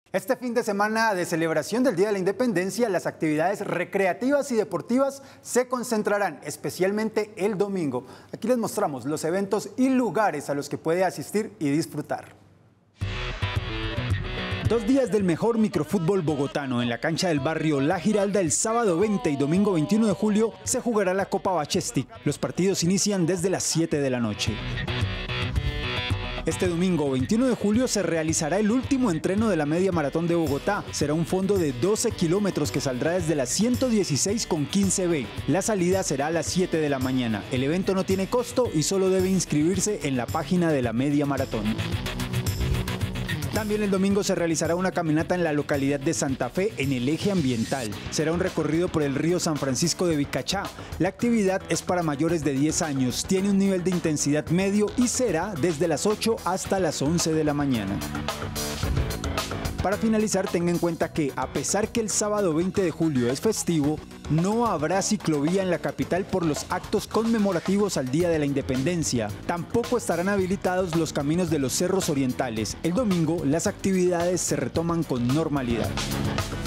Este fin de semana de celebración del Día de la Independencia, las actividades recreativas y deportivas se concentrarán especialmente el domingo. Aquí les mostramos los eventos y lugares a los que puede asistir y disfrutar. 2 días del mejor microfútbol bogotano en la cancha del barrio La Giralda. El sábado 20 y domingo 21 de julio se jugará la Copa Bachestic. Los partidos inician desde las 7 de la noche. Este domingo 21 de julio se realizará el último entreno de la Media Maratón de Bogotá. Será un fondo de 12 kilómetros que saldrá desde la 116 con 15B. La salida será a las 7 de la mañana. El evento no tiene costo y solo debe inscribirse en la página de la Media Maratón. También el domingo se realizará una caminata en la localidad de Santa Fe en el eje ambiental. Será un recorrido por el río San Francisco de Vicachá. La actividad es para mayores de 10 años, tiene un nivel de intensidad medio y será desde las 8 hasta las 11 de la mañana. Para finalizar, tenga en cuenta que, a pesar que el sábado 20 de julio es festivo, no habrá ciclovía en la capital por los actos conmemorativos al Día de la Independencia. Tampoco estarán habilitados los caminos de los cerros orientales. El domingo, las actividades se retoman con normalidad.